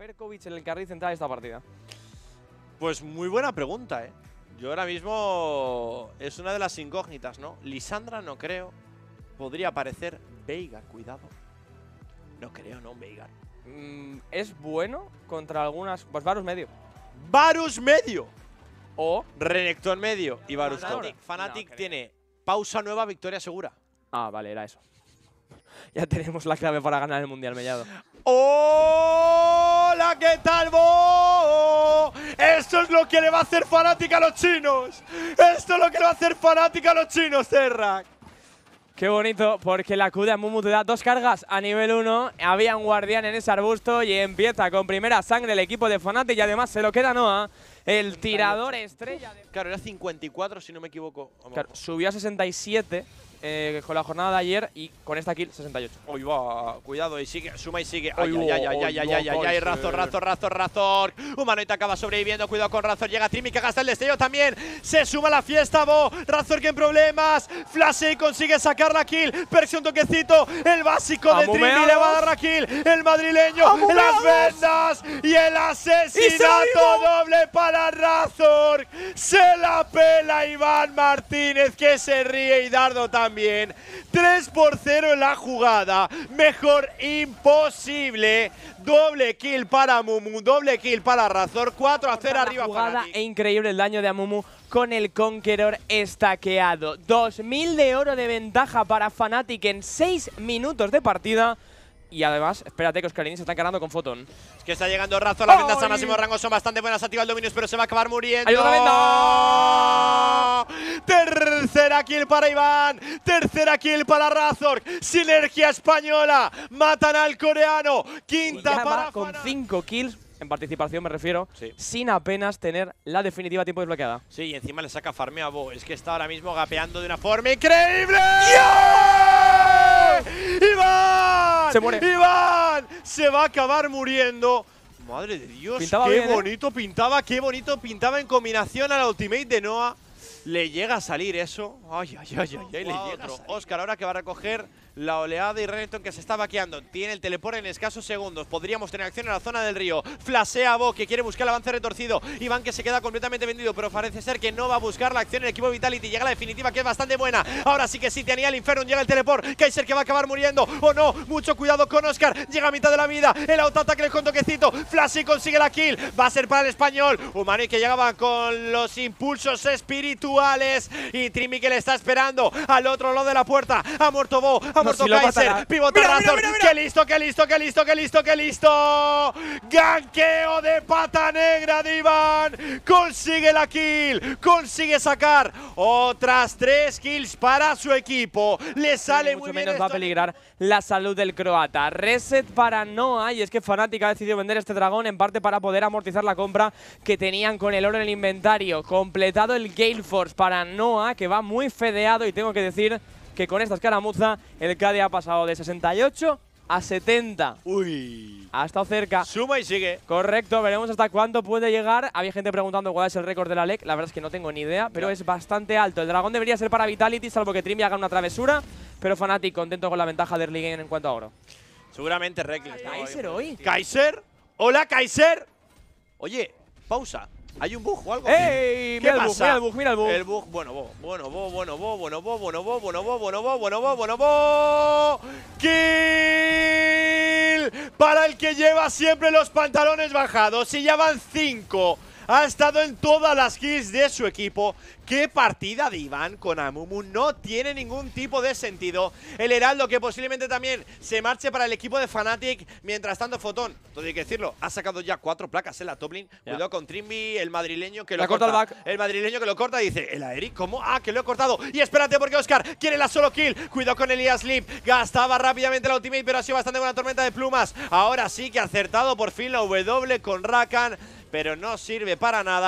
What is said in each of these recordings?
Perkovic en el carril central de esta partida? Pues muy buena pregunta, ¿eh? Yo ahora mismo es una de las incógnitas, ¿no? Lisandra no creo. Podría aparecer Veigar, cuidado. No creo, no, Veigar. Es bueno contra algunas… Pues Varus medio. ¡Varus medio! O… Renekton medio y Varus top. Fnatic. Fnatic No, tiene pausa nueva, victoria segura. Ah, vale, era eso. Ya tenemos la clave para ganar el Mundial Mellado. ¡Hola! ¿Qué tal, Bo? Esto es lo que le va a hacer Fnatic a los chinos. Esto es lo que le va a hacer Fnatic a los chinos, Terrak. Qué bonito, porque la Q de Amumu te da 2 cargas a nivel 1. Había un guardián en ese arbusto y empieza con primera sangre el equipo de Fnatic y además se lo queda Noah, el tirador estrella. Claro, era 54 si no me equivoco. Claro, subió a 67 con la jornada de ayer y con esta kill 68. Uy, va, cuidado, y sigue, suma y sigue. Ay, Ay, Razor. Humanoid acaba sobreviviendo, cuidado con Razor. Llega Trimi que gasta el destello también. Se suma a la fiesta, Bo. Razor que en problemas. Flash y consigue sacar la kill. Perse un toquecito. El básico de Trimi le va a dar la kill. El madrileño, las vendas y el asesinato doble para Razor. Se la pela Iván Martínez que se ríe y Dardo también. 3-0 en la jugada. Mejor imposible. Doble kill para Amumu, doble kill para Razor. 4-0 arriba jugada Fnatic. e increíble el daño de Amumu con el Conqueror estaqueado. 2000 de oro de ventaja para Fnatic en 6 minutos de partida. Y además, espérate que Oscarini se está encarando con Photon. Es que está llegando Razor, las vendas a máximo rango son bastante buenas. Activa el Dominus, pero se va a acabar muriendo. ¡Ayuda, venda! Tercera kill para Iván. Tercera kill para Razor. Sinergia española. Matan al coreano. Quinta Ya para va con Fnatic. 5 kills, en participación me refiero, Sí. sin apenas tener la definitiva tiempo desbloqueada. Sí, y encima le saca farmeo a Bo. Es que está ahora mismo gapeando de una forma increíble. ¡Iván! Se muere. ¡Iván! Se va a acabar muriendo. Madre de Dios, Pintaba qué bien, bonito pintaba, qué bonito pintaba en combinación a la ultimate de Noah. Le llega a salir eso. Ay, ay, ay, ay, ay, le llega otro. Oscar ahora que va a recoger la oleada y Renekton que se está vaqueando. Tiene el teleport en escasos segundos. Podríamos tener acción en la zona del río. Flashea a Bo, que quiere buscar el avance retorcido. Iván que se queda completamente vendido, pero parece ser que no va a buscar la acción en el equipo Vitality. Llega la definitiva que es bastante buena. Ahora sí que sí, tenía el Inferno, llega el teleport. Kaiser que va a acabar muriendo. O no, mucho cuidado con Oscar. Llega a mitad de la vida. El autoataque con toquecito. Flashy consigue la kill. Va a ser para el español. Humanoid que llegaba con los impulsos espirituales. Y Trimi que le está esperando al otro lado de la puerta. Ha muerto Bo, ha muerto si lo Kaiser. matará. Pivota Razor. ¡Qué listo, qué listo, qué listo, qué listo, qué listo! Ganqueo de pata negra de Iván. Consigue la kill. Consigue sacar otras 3 kills para su equipo. Le sale muy mucho bien menos va a esto. peligrar la salud del croata. Reset para Noah, y es que Fnatic ha decidido vender este dragón en parte para poder amortizar la compra que tenían con el oro en el inventario. Completado el Gale Force para Noah, que va muy fedeado, y tengo que decir que con esta escaramuza el KD ha pasado de 68 a 70. Uy. Ha estado cerca. Suma y sigue. Correcto, veremos hasta cuánto puede llegar. Había gente preguntando cuál es el récord de la LEC. La verdad es que no tengo ni idea, pero es bastante alto. El dragón debería ser para Vitality, salvo que Trimi haga una travesura. Pero Fnatic contento con la ventaja de early game en cuanto a oro. Seguramente Reckless. Kaiser hoy. ¿Kaiser? ¡Hola, Kaiser! Oye, pausa. ¿Hay un bug o algo? ¡Ey! ¿Qué Mira el bug, pasa? mira el bug, mira el bug. El bug, bueno, Bo. Kill para el que lleva siempre los pantalones bajados. Y ya van 5. Ha estado en todas las kills de su equipo. ¡Qué partida de Iván con Amumu! No tiene ningún tipo de sentido. El Heraldo que posiblemente también se marche para el equipo de Fnatic. Mientras tanto, Photon, todo hay que decirlo, ha sacado ya 4 placas en la top lane. Cuidado con Trimby, el madrileño que lo corta corta. el back. El madrileño que lo corta y dice, ¿el Aeric cómo? ¡Ah, que lo he cortado! Y espérate porque Oscar quiere la solo kill. Cuidado con Elias Lim. Gastaba rápidamente la ultimate, pero ha sido bastante buena tormenta de plumas. Ahora sí que ha acertado por fin la W con Rakan, pero no sirve para nada.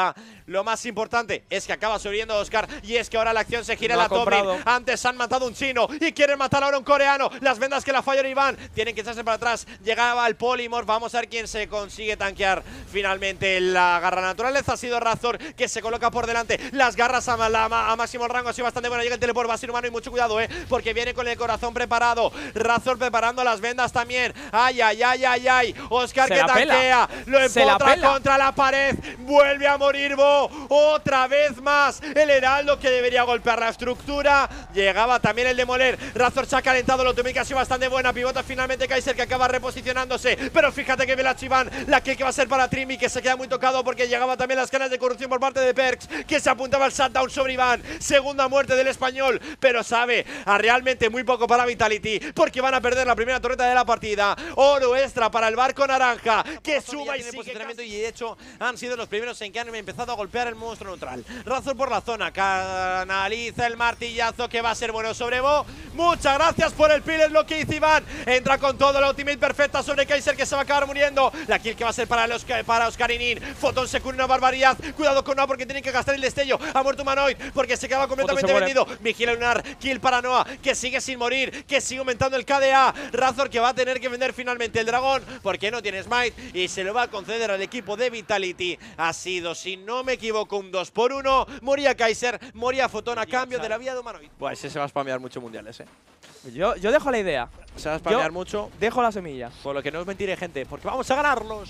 Lo más importante es que acaba sobreviviendo Oscar. Y es que ahora la acción se gira en No la ha top lane. comprado. Antes han matado un chino y quieren matar ahora un coreano. Las vendas que la falló Iván. Tienen que echarse para atrás. Llegaba el Polymorph. Vamos a ver quién se consigue tanquear finalmente la garra naturaleza. Ha sido Razor que se coloca por delante. Las garras a máximo rango ha sido bastante buena. Llega el teleport, va a ser humano y mucho cuidado, porque viene con el corazón preparado. Razor preparando las vendas también. Ay, ay, ay, ay, ay. Oscar que tanquea. Lo empotra contra la pared. Vuelve a morir Bo. Otra vez más. El heraldo que debería golpear la estructura. Llegaba también el demoler. Razor se ha calentado. Lo tuve que ha sido bastante buena. Pivota finalmente Kaiser que acaba reposicionándose. Pero fíjate que ve la Chiván. La kill que va a ser para Trimi, que se queda muy tocado porque llegaba también las ganas de corrupción por parte de Perkz, que se apuntaba al shutdown sobre Iván. Segunda muerte del español, pero sabe a realmente muy poco para Vitality, porque van a perder la primera torreta de la partida. Oro extra para el barco naranja, que suma y sigue posicionamiento, y de hecho han sido los primeros en que han empezado a golpear el monstruo neutral. Razor por la zona, canaliza el martillazo que va a ser bueno sobre Bo. Muchas gracias por el peel, es lo que hizo Iván. Entra con todo la ultimate perfecta sobre Kaiser, que se va a acabar muriendo. La kill que va a ser para Oscarinin. Photon se cura una barbaridad. Cuidado con Noah porque tienen que gastar el destello. Ha muerto Humanoid porque se quedaba completamente vendido. Vigila Lunar, kill para Noah, que sigue sin morir, que sigue aumentando el KDA. Razor que va a tener que vender finalmente el dragón porque no tiene smite y se lo va a conceder al equipo de Vitality. Ha sido, si no me equivoco, un 2-1. Moría Kaiser, moría Photon a cambio de la vida de Humanoid. Pues ese se va a spamear mucho mundiales, Yo dejo la idea. Se va a spamear mucho. Dejo la semilla. Por lo que no os mentiré, gente, porque vamos a ganarlos.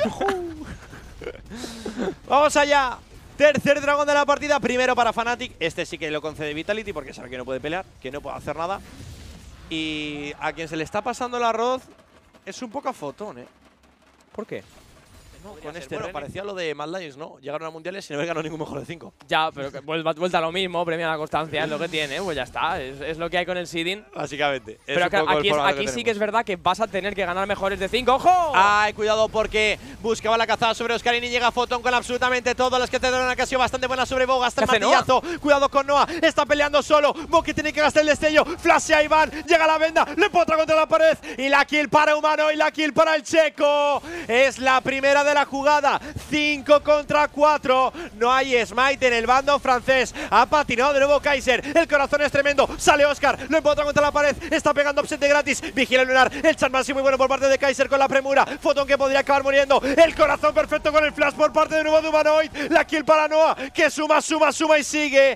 Vamos allá. Tercer dragón de la partida, primero para Fnatic. Este sí que lo concede Vitality porque sabe que no puede pelear, que no puede hacer nada. Y a quien se le está pasando el arroz es un poco a Photon, ¿Por qué? No, con este bueno, parecía lo de Mad Lions, ¿no? Llegaron a mundiales y no ganó ningún mejor de 5. Ya, pero que vuelta a lo mismo, premia la constancia, es lo que tiene, pues ya está, es lo que hay con el seeding. Básicamente. Pero aquí sí que es verdad que vas a tener que ganar mejores de 5. ¡Ojo! Ay, cuidado porque buscaba la cazada sobre Oscarini y llega Photon con absolutamente todo. Las que te dan una ocasión bastante buena sobre Bo, gasta el martillazo. Cuidado con Noah, está peleando solo. Bo que tiene que gastar el destello, flashea a Iván, llega la venda, le potra contra la pared y la kill para Humano y la kill para el checo. Es la primera de la jugada. 5 contra 4. No hay smite en el bando francés. Ha patinado de nuevo Kaiser. El corazón es tremendo. Sale Oscar. Lo empotra contra la pared. Está pegando upset de gratis. Vigila el lunar. El charmasi muy bueno por parte de Kaiser con la premura. Photon que podría acabar muriendo. El corazón perfecto con el flash por parte de nuevo de Humanoid. La kill para Noah, que suma y sigue.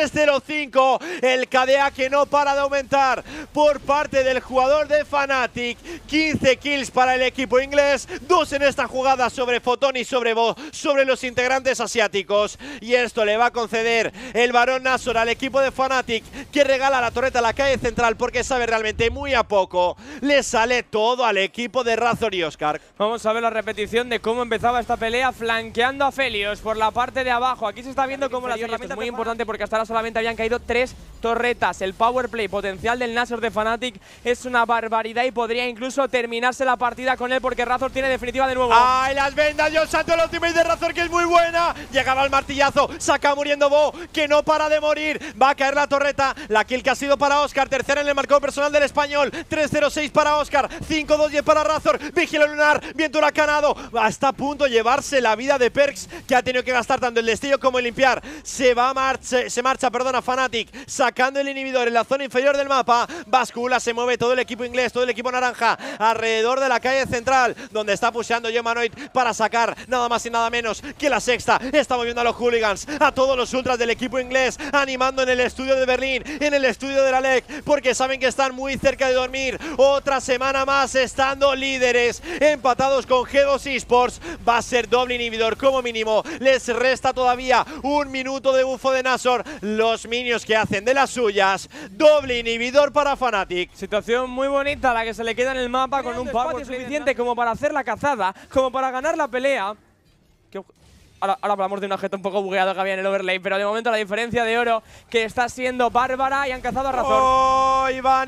3-0-5. El KDA que no para de aumentar por parte del jugador de Fnatic. 15 kills para el equipo inglés. 2 en esta jugada sobre Photon y sobre Bo, sobre los integrantes asiáticos. Y esto le va a conceder el Barón Nashor al equipo de Fnatic, que regala la torreta a la calle central porque sabe realmente muy a poco. Le sale todo al equipo de Razor y Oscar. Vamos a ver la repetición de cómo empezaba esta pelea, flanqueando a Felios por la parte de abajo. Aquí se está viendo cómo la herramienta es muy importante porque hasta ahora solamente habían caído 3 torretas. El power play potencial del Nashor de Fnatic es una barbaridad y podría incluso terminarse la partida con él porque Razor tiene definitiva de nuevo. ¡Ay, las vendas! Yo salto la ultimate de Razor, que es muy buena. Llegaba el martillazo, saca muriendo Bo, que no para de morir. Va a caer la torreta. La kill que ha sido para Oscar. Tercera en el marcador personal del español. 3-0-6 para Oscar. 5-2-10 para Razor. Vigila lunar. Viento huracanado. Está a punto de llevarse la vida de Perkz, que ha tenido que gastar tanto el destello como el limpiar. Se marcha, perdona, Fnatic, sacando el inhibidor en la zona inferior del mapa. Bascula, se mueve todo el equipo inglés, todo el equipo naranja alrededor de la calle central, donde está pusheando Humanoid para sacar nada más y nada menos que la sexta. Está moviendo a los hooligans, a todos los ultras del equipo inglés, animando en el estudio de Berlín, en el estudio de la LEC, porque saben que están muy cerca de dormir. Otra semana más estando líderes, empatados con G2 Esports. Va a ser doble inhibidor como mínimo. Les resta todavía 1 minuto de bufo de Nashor. Los minions que hacen de las suyas. Doble inhibidor para Fnatic. Situación muy bonita la que se le queda en el mapa, con un power suficiente como para hacer la cazada, como para ganar la pelea. Ahora hablamos de un objeto un poco bugueado que había en el overlay, pero de momento la diferencia de oro que está siendo bárbara y han cazado a Razor. ¡Oh! Iván!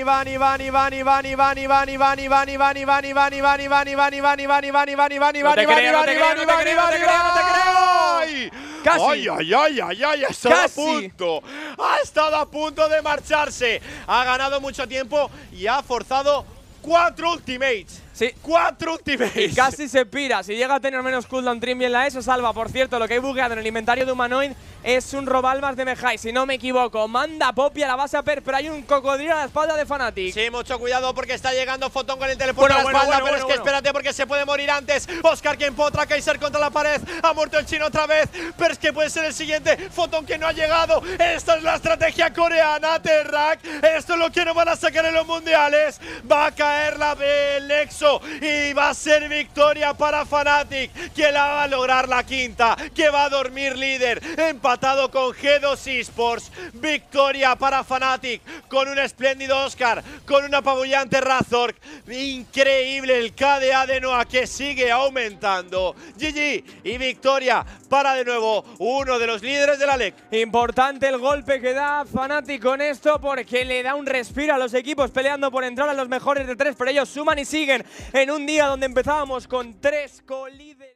¡Casi! ¡Ay! Ha estado a punto de marcharse. Ha ganado mucho tiempo y ha forzado 4 ultimates. Sí. 4 ultimates. Y casi se pira. Si llega a tener menos cooldown Trimby en la E, se salva. Por cierto, lo que he bugueado en el inventario de Humanoid es un robalmas de Mejai, si no me equivoco. Manda Poppy a la base a Per, pero hay un cocodrilo a la espalda de Fnatic. Sí, mucho cuidado porque está llegando Photon con el teleporte a la espalda, pero es que espérate porque se puede morir antes. Oscar que empotra, Kaiser contra la pared. Ha muerto el chino otra vez, pero es que puede ser el siguiente. Photon que no ha llegado. Esta es la estrategia coreana, Terrak. Esto es lo que no van a sacar en los mundiales. Va a caer el Nexo y va a ser victoria para Fnatic, que la va a lograr la quinta, que va a dormir líder, empatado con G2 Esports. Victoria para Fnatic, con un espléndido Oscar, con un apabullante Razork. Increíble el KDA de Noah, que sigue aumentando. GG y victoria para de nuevo uno de los líderes de la LEC. Importante el golpe que da Fnatic con esto, porque le da un respiro a los equipos peleando por entrar a los mejores de 3, pero ellos suman y siguen en un día donde empezábamos con 3 colíderes.